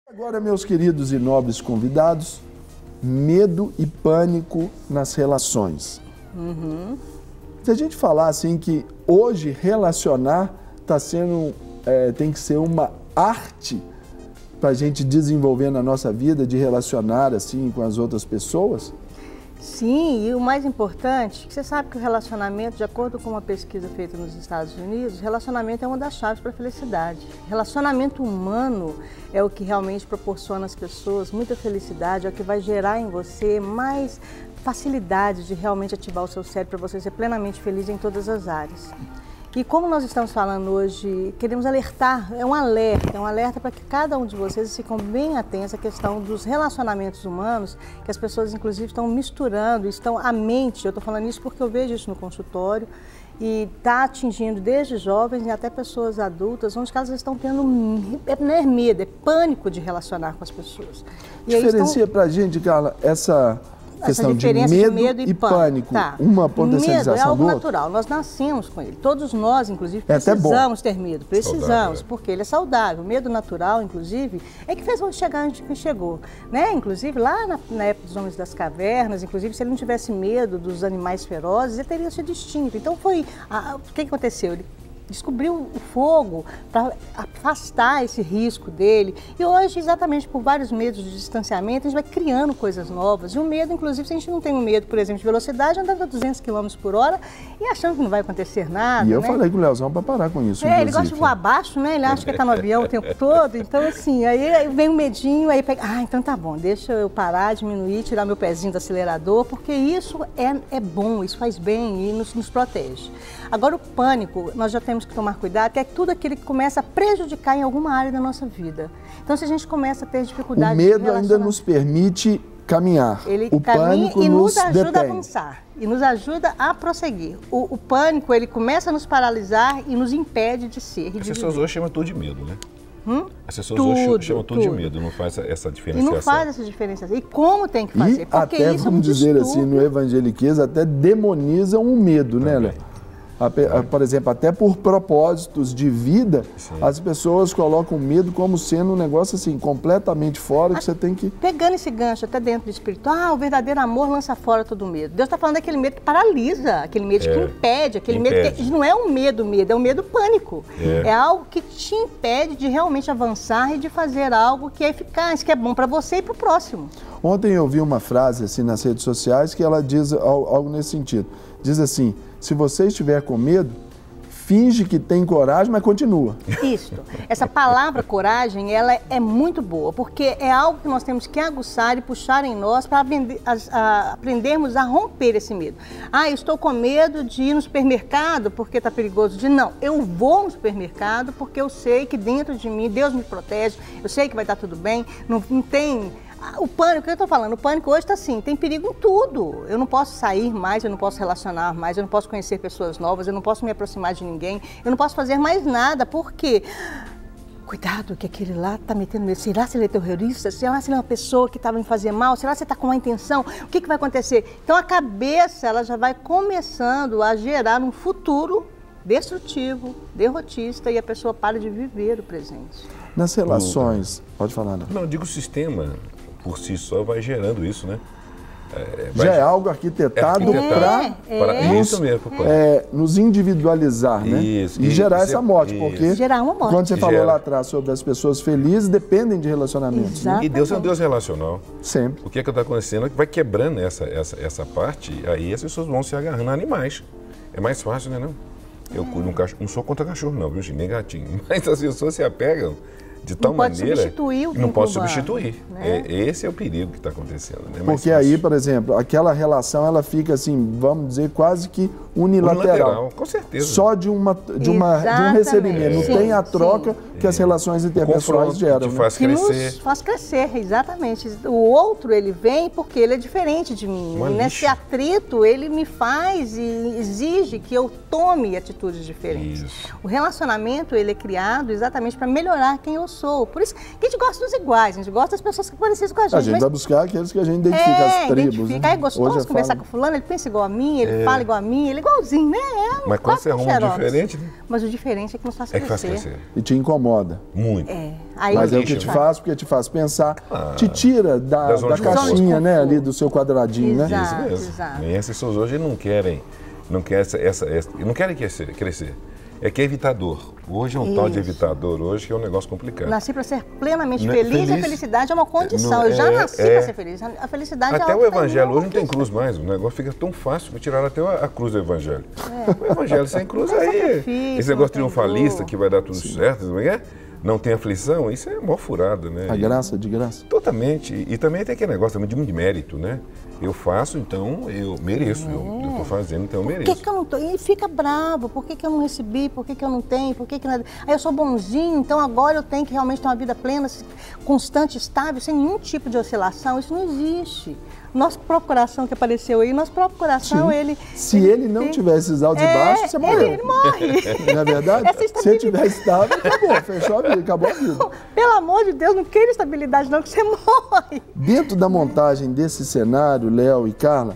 Agora, meus queridos e nobres convidados, medo e pânico nas relações. Se a gente falar assim que hoje relacionar tem que ser uma arte para a gente desenvolver na nossa vida, de relacionar assim com as outras pessoas? Sim, e o mais importante, que você sabe que o relacionamento, de acordo com uma pesquisa feita nos Estados Unidos, relacionamento é uma das chaves para a felicidade. Relacionamento humano é o que realmente proporciona às pessoas muita felicidade, é o que vai gerar em você mais facilidade de realmente ativar o seu cérebro para você ser plenamente feliz em todas as áreas. E como nós estamos falando hoje, queremos alertar, é um alerta para que cada um de vocês fiquem bem atentos à questão dos relacionamentos humanos, que as pessoas inclusive estão misturando, a mente, eu estou falando isso porque eu vejo isso no consultório, e está atingindo desde jovens e até pessoas adultas, onde elas estão tendo, não é medo, é pânico de relacionar com as pessoas. Diferencia para a gente, Carla, essa questão de medo e pânico, uma potencialização medo é algo do outro? natural, nós nascemos com ele. Todos nós, inclusive, precisamos ter medo. Precisamos, porque ele é saudável. O medo natural, inclusive, é que fez onde chegar onde chegou. Né? Inclusive, lá na época dos homens das cavernas, inclusive, se ele não tivesse medo dos animais ferozes, ele teria sido extinto. Então, o que aconteceu? Ele descobriu o fogo para afastar esse risco dele. E hoje, exatamente por vários medos de distanciamento, a gente vai criando coisas novas. E o medo, inclusive, se a gente não tem um medo, por exemplo, de velocidade, andando a 200 km por hora e achando que não vai acontecer nada. E eu falei com o Leozão para parar com isso. Ele gosta de voar abaixo, né? Ele acha que está no avião o tempo todo. Então, assim, aí vem um medinho, aí pega, então tá bom, deixa eu parar, diminuir, tirar meu pezinho do acelerador, porque isso é bom, isso faz bem e nos protege. Agora, o pânico, nós já temos que tomar cuidado, que é tudo aquilo que começa a prejudicar em alguma área da nossa vida. Então, se a gente começa a ter dificuldade... O medo ainda nos permite caminhar. O pânico e nos ajuda a avançar, e nos ajuda a prosseguir. O pânico, ele começa a nos paralisar e nos impede de ser. As pessoas hoje chamam tudo de medo, né? As pessoas hoje chamam tudo de medo, não faz essa diferenciação. E não faz essa diferenciação. E como tem que fazer? E porque até, isso vamos dizer assim, no evangeliquez, até demonizam o medo, né, Léo? Por exemplo, até por propósitos de vida, as pessoas colocam medo como sendo um negócio assim, completamente fora, que você tem que... Pegando esse gancho até dentro do espiritual, o verdadeiro amor lança fora todo medo. Deus está falando daquele medo que paralisa, aquele medo que impede, aquele medo que não é um medo, é um medo pânico. É algo que te impede de realmente avançar e de fazer algo que é eficaz, que é bom para você e para o próximo. Ontem eu vi uma frase assim nas redes sociais que ela diz algo nesse sentido. Diz assim: se você estiver com medo, finge que tem coragem, mas continua. Isso. Essa palavra coragem, ela é muito boa, porque é algo que nós temos que aguçar e puxar em nós para aprendermos a romper esse medo. Eu estou com medo de ir no supermercado porque está perigoso. Não, eu vou no supermercado porque eu sei que dentro de mim Deus me protege, eu sei que vai estar tudo bem, não tem... O pânico, o que eu estou falando? O pânico hoje está assim, tem perigo em tudo. Eu não posso sair mais, eu não posso relacionar mais, eu não posso conhecer pessoas novas, eu não posso me aproximar de ninguém, eu não posso fazer mais nada, porque... Cuidado, que aquele lá está metendo medo. Será se ele é terrorista? Será se ele é uma pessoa que estava me fazer mal? Será se ele está com uma intenção? O que vai acontecer? Então a cabeça, ela já vai começando a gerar um futuro destrutivo, derrotista, e a pessoa para de viver o presente. Nas relações... Pode falar, Não, eu digo o sistema... por si só vai gerando isso, né? Já é algo arquitetado para nos individualizar, né? Isso, e gerar essa morte, porque gerar uma morte. Quando você falou lá atrás sobre as pessoas felizes, dependem de relacionamentos. Né? E Deus é um Deus relacional. Sempre. O que está acontecendo é que vai quebrando essa parte, aí as pessoas vão se agarrando a animais. É mais fácil, né? Não? Eu não sou contra cachorro, não, viu, nem gatinho. Mas as pessoas se apegam de tal maneira que não pode substituir. Né? Esse é o perigo que está acontecendo. Né? Porque aí, por exemplo, aquela relação ela fica assim, vamos dizer, quase que unilateral. Com certeza. Só de um recebimento. Não tem a troca que as relações interpessoais geram. Que faz crescer. Nos faz crescer, exatamente. O outro, ele vem porque ele é diferente de mim. E nesse atrito, ele me faz e exige que eu tome atitudes diferentes. Isso. O relacionamento, ele é criado exatamente para melhorar quem eu sou. Por isso que a gente gosta dos iguais, a gente gosta das pessoas que parecem com a gente. A gente vai buscar aqueles que a gente identifica, as tribos. É gostoso conversar com fulano, ele pensa igual a mim, ele fala igual a mim, ele igualzinho, né? Mas quando você arruma um diferente, né? Mas o diferente é que nos faz É que crescer. faz crescer. E te incomoda. Muito. Aí Mas é o deixa, que te né? faz, porque te faz pensar, te tira da zona de caixinha, conforto. né, ali do seu quadradinho, né? Exato. Isso mesmo. exato. E as pessoas hoje não querem não querem crescer. É que é evitador. Hoje é um tal de Isso. evitador, hoje que é um negócio complicado. Nasci para ser plenamente Né? feliz, e a Feliz. felicidade é uma condição. Não, Eu já é- nasci é. para ser feliz. A felicidade é Até algo o que tá em evangelho mim, hoje não tem conquista. cruz mais. O negócio fica tão fácil para tirar até a cruz do evangelho. O evangelho sem cruz aí. sacrifício, Esse não negócio tem triunfalista dor. que vai dar tudo certo, não é? Não tem aflição, isso é mó furada, né? A graça de graça. Totalmente. E também tem aquele negócio também de mérito, né? Eu faço, então eu mereço. Eu estou fazendo, então eu Por mereço. que eu não tô? E fica bravo. Por que eu não recebi? Por que eu não tenho? Por que nada? Aí eu sou bonzinho, então agora eu tenho que realmente ter uma vida plena, constante, estável, sem nenhum tipo de oscilação. Isso não existe. Nosso próprio coração que apareceu aí, nosso próprio coração, Sim. ele... Se ele não tivesse esses altos e baixos, você morreu. Ele morre. Não é verdade? Essa Se ele estabilidade- tivesse estável, acabou, fechou a vida, acabou a vida. Pelo amor de Deus, não queira estabilidade não, que você morre. Dentro da montagem desse cenário, Léo e Carla,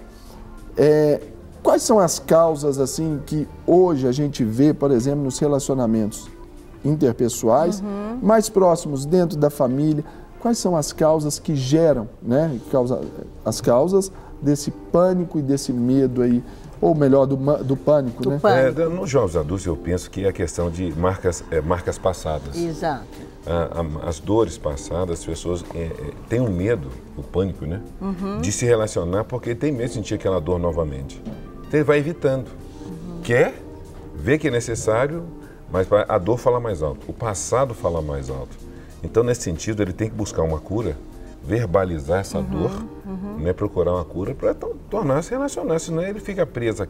quais são as causas assim que hoje a gente vê, por exemplo, nos relacionamentos interpessoais, mais próximos dentro da família? Quais são as causas que geram, né? As causas desse pânico e desse medo aí, ou melhor, do pânico, né? pânico. Nos jovens adultos eu penso que é a questão de marcas passadas. Exato. As dores passadas, as pessoas têm um medo, o pânico, né? De se relacionar porque tem medo de sentir aquela dor novamente. Então ele vai evitando. Quer, vê que é necessário, mas a dor fala mais alto, o passado fala mais alto. Então, nesse sentido, ele tem que buscar uma cura, verbalizar essa dor, né? Procurar uma cura para tornar-se relacionar, senão ele fica preso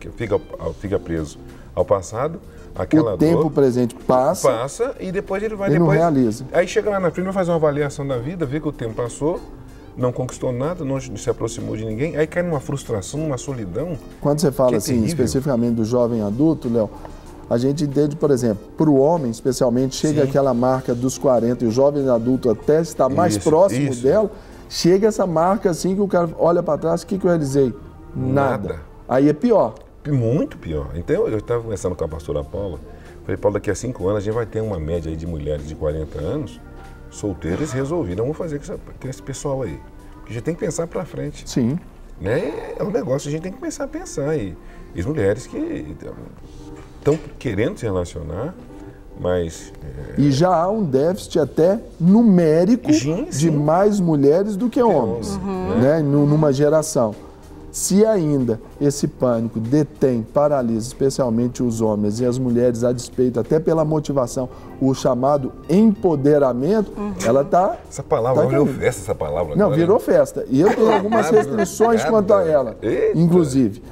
ao passado, aquela O tempo dor presente passa e depois ele vai e não realiza. Aí chega lá na frente, vai fazer uma avaliação da vida, vê que o tempo passou, não conquistou nada, não se aproximou de ninguém, aí cai numa frustração, numa solidão. Quando você fala Que é assim, terrível. especificamente do jovem adulto, Léo, a gente entende, por exemplo, para o homem, especialmente, chega Sim. aquela marca dos 40 e o jovem adulto até está mais Isso, próximo isso. dela, chega essa marca assim que o cara olha para trás, o que eu realizei? Nada. Aí é pior. Muito pior. Então, eu estava conversando com a pastora Paula, falei, Paula, daqui a 5 anos a gente vai ter uma média aí de mulheres de 40 anos, solteiras, resolvidas, vamos fazer com esse pessoal aí. Porque a gente tem que pensar para frente. Sim. Né? É um negócio, a gente tem que começar a pensar. E as mulheres que estão querendo se relacionar, mas... E já há um déficit até numérico Sim, de sim. mais mulheres do que homens, né? Numa geração. Se ainda esse pânico detém, paralisa especialmente os homens e as mulheres a despeito, até pela motivação, o chamado empoderamento, ela está... Essa palavra, virou caindo. festa essa palavra. Não, agora, virou né? festa. E eu tenho algumas restrições quanto a ela, Eita. inclusive.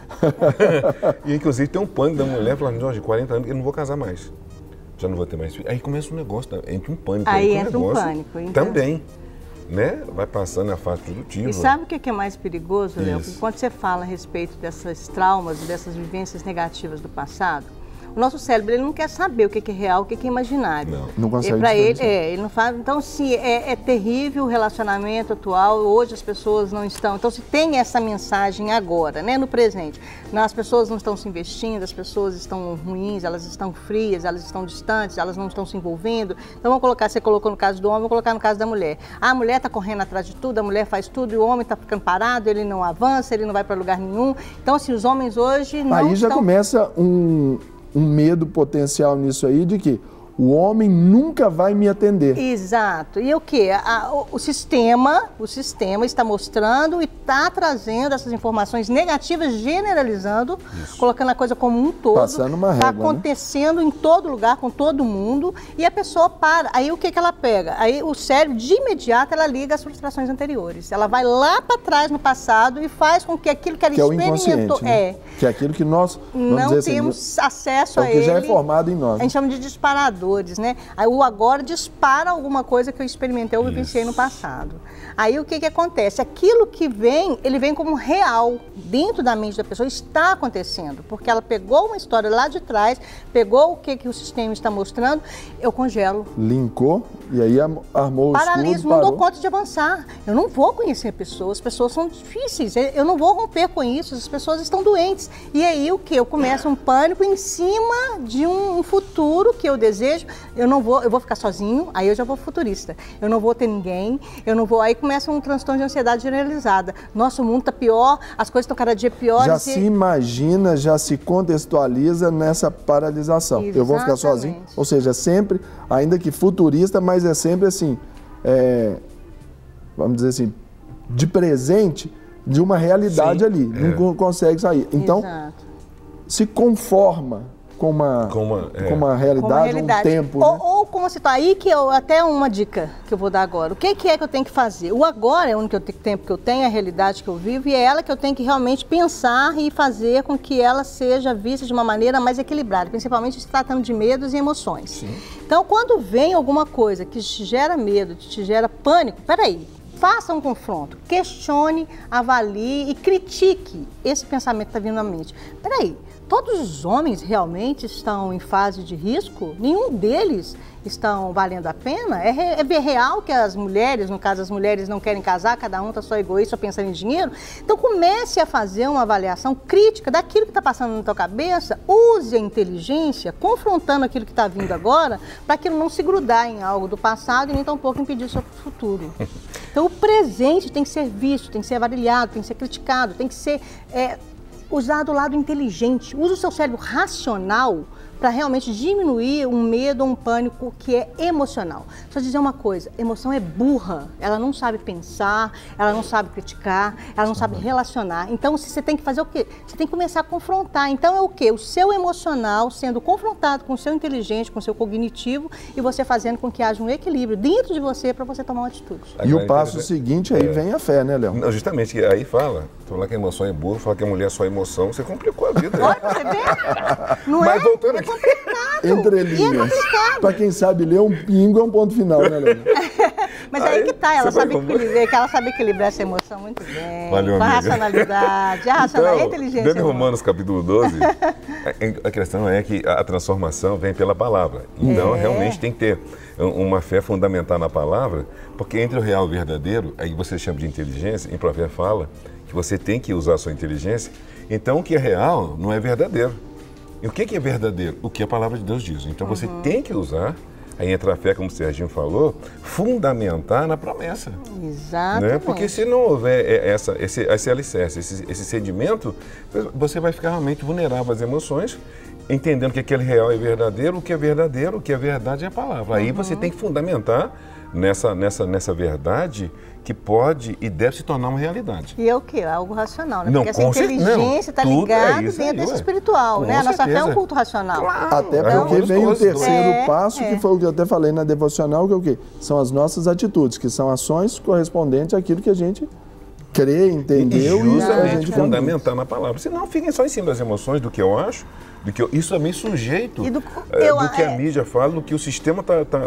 E inclusive tem um pânico da mulher falando, Jorge, 40 anos, eu não vou casar mais. Já não vou ter mais filho. Aí começa um negócio, entra um pânico. Aí com o entra um negócio pânico, então. Também. Né? Vai passando a fase produtiva. E sabe o que é mais perigoso, Léo? Isso. Quando você fala a respeito dessas traumas, dessas vivências negativas do passado, o nosso cérebro ele não quer saber o que é real, o que é imaginário. Não consegue Para ele, diferenciar. ele não faz. Então, sim, é terrível o relacionamento atual. Hoje as pessoas não estão. Então, se tem essa mensagem agora, né, no presente, as pessoas não estão se investindo, as pessoas estão ruins, elas estão frias, elas estão distantes, elas não estão se envolvendo. Então, vamos colocar, você colocou no caso do homem, vamos colocar no caso da mulher. A mulher está correndo atrás de tudo, a mulher faz tudo e o homem está ficando parado, ele não avança, ele não vai para lugar nenhum. Então, assim, os homens hoje não Aí já estão... começa um medo potencial nisso aí de que o homem nunca vai me atender. Exato. E o quê? O sistema está mostrando e está trazendo essas informações negativas, generalizando, colocando a coisa como um todo. Passando uma régua, Está acontecendo em todo lugar, com todo mundo, e a pessoa para. Aí o que ela pega? Aí o cérebro, de imediato, ela liga as frustrações anteriores. Ela vai lá para trás no passado e faz com que aquilo que ela Que é o experimentou... inconsciente, né? Que é aquilo que nós, vamos não dizer assim, temos acesso é o a que ele. já é formado em nós. A gente chama de disparador. disparadores, né? Aí o agora dispara alguma coisa que eu experimentei ou vivenciei no passado. Aí o que acontece? Aquilo que vem, ele vem como real, dentro da mente da pessoa, está acontecendo, porque ela pegou uma história lá de trás, pegou o que o sistema está mostrando, eu congelo. Linkou e aí armou o Paraliso, escudo, não parou. dou conta de avançar. Eu não vou conhecer pessoas, as pessoas são difíceis, eu não vou romper com isso, as pessoas estão doentes. E aí o que? Eu começo um pânico em cima de um futuro que eu desejo, eu vou ficar sozinho, aí eu já vou futurista. Eu não vou ter ninguém, aí começa um transtorno de ansiedade generalizada. Nosso mundo está pior, as coisas estão cada dia piores. Já se imagina, já se contextualiza nessa paralisação. Exatamente. Eu vou ficar sozinho, ou seja, sempre, ainda que futurista, mas é sempre assim, vamos dizer assim, de presente de uma realidade ali, não consegue sair. Então, se conforma com uma realidade, um tempo. Ou como se tá aí, até uma dica que eu vou dar agora. O que é que eu tenho que fazer? O agora é o único tempo que eu tenho, é a realidade que eu vivo, e é ela que eu tenho que realmente pensar e fazer com que ela seja vista de uma maneira mais equilibrada, principalmente se tratando de medos e emoções. Sim. Então, quando vem alguma coisa que te gera medo, que te gera pânico, peraí, faça um confronto, questione, avalie e critique esse pensamento que está vindo na mente. Peraí, todos os homens realmente estão em fase de risco? Nenhum deles estão valendo a pena? É real que as mulheres, no caso as mulheres não querem casar, cada um está só egoísta, só pensando em dinheiro? Então comece a fazer uma avaliação crítica daquilo que está passando na tua cabeça, use a inteligência, confrontando aquilo que está vindo agora, para aquilo não se grudar em algo do passado e nem tampouco impedir o seu futuro. Então o presente tem que ser visto, tem que ser avaliado, tem que ser criticado, tem que ser usado o lado inteligente. Use o seu cérebro racional para realmente diminuir um medo ou um pânico que é emocional. Só dizer uma coisa, emoção é burra, ela não sabe pensar, ela não sabe criticar, ela não sabe relacionar. Então você tem que fazer o quê? Você tem que começar a confrontar. Então é o quê? O seu emocional sendo confrontado com o seu inteligente, com o seu cognitivo, e você fazendo com que haja um equilíbrio dentro de você para você tomar uma atitude. E o passo seguinte aí vem a fé, né, Léo? Não, justamente, aí falar que a emoção é burra, falar que a mulher é só emoção, você complicou a vida. Olha, você vê? Não Mas voltando aqui. Complicado. Entre linhas. Para quem sabe ler, um pingo é um ponto final, né, Léo? Mas aí que tá, ela sabe equilibrar essa emoção muito bem. Valeu, com a racionalidade. A racionalidade, a inteligência. Dentro de Romanos, capítulo 12, a questão é que a transformação vem pela palavra. Então, realmente tem que ter uma fé fundamental na palavra, porque entre o real e o verdadeiro, aí você chama de inteligência, em Provérbios fala que você tem que usar a sua inteligência. Então, o que é real não é verdadeiro. E o que é verdadeiro? O que a palavra de Deus diz. Então você tem que usar, aí entra a fé, como o Serginho falou, fundamentar na promessa. Exatamente. Né? Porque se não houver esse alicerce, esse sedimento, você vai ficar realmente vulnerável às emoções, entendendo que aquele real é verdadeiro, o que é verdade é a palavra. Aí você tem que fundamentar nessa verdade que pode e deve se tornar uma realidade. E é o quê? Algo racional, né? Não, porque essa inteligência está ligada dentro desse espiritual, né? A nossa fé é um culto racional. Claro, até porque vem o terceiro passo, que foi o que eu até falei na devocional, que é o quê? São as nossas atitudes, que são ações correspondentes àquilo que a gente crê, entendeu e justamente fundamentar na palavra. Senão fiquem só em cima das emoções, do que eu acho, isso também sujeito do que a mídia fala, do que o sistema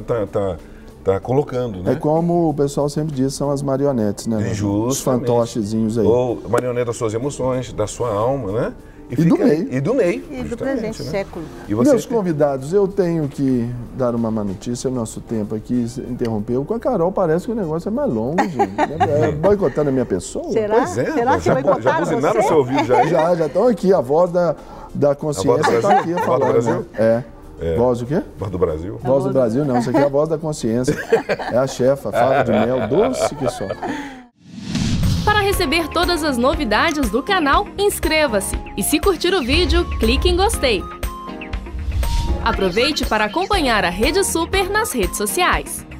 está colocando, né? É como o pessoal sempre diz, são as marionetes, né? Justamente. Os fantochezinhos aí. Ou marionete das suas emoções, da sua alma, né? E do meio. E do meio. E do presente século. E meus convidados, eu tenho que dar uma má notícia, o nosso tempo aqui interrompeu. Com a Carol parece que o negócio é mais longo, gente. Boicotando a minha pessoa. Será? Pois é. Será que boicotaram já buzinaram o seu ouvido já? Já estão aqui, a voz da consciência está aqui falando. Né? Voz o quê? Voz do Brasil. Voz do Brasil, não. Isso aqui é a voz da consciência. É a chefa, fava de mel, doce que só. Para receber todas as novidades do canal, inscreva-se. E se curtir o vídeo, clique em gostei. Aproveite para acompanhar a Rede Super nas redes sociais.